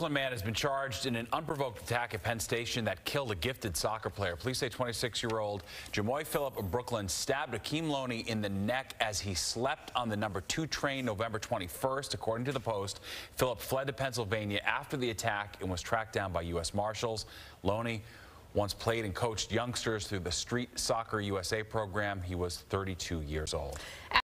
Brooklyn man has been charged in an unprovoked attack at Penn Station that killed a gifted soccer player. Police say 26-year-old Jamoy Phillip of Brooklyn stabbed Akeem Loney in the neck as he slept on the number 2 train November 21st. According to the Post, Phillip fled to Pennsylvania after the attack and was tracked down by U.S. Marshals. Loney once played and coached youngsters through the Street Soccer USA program. He was 32 years old.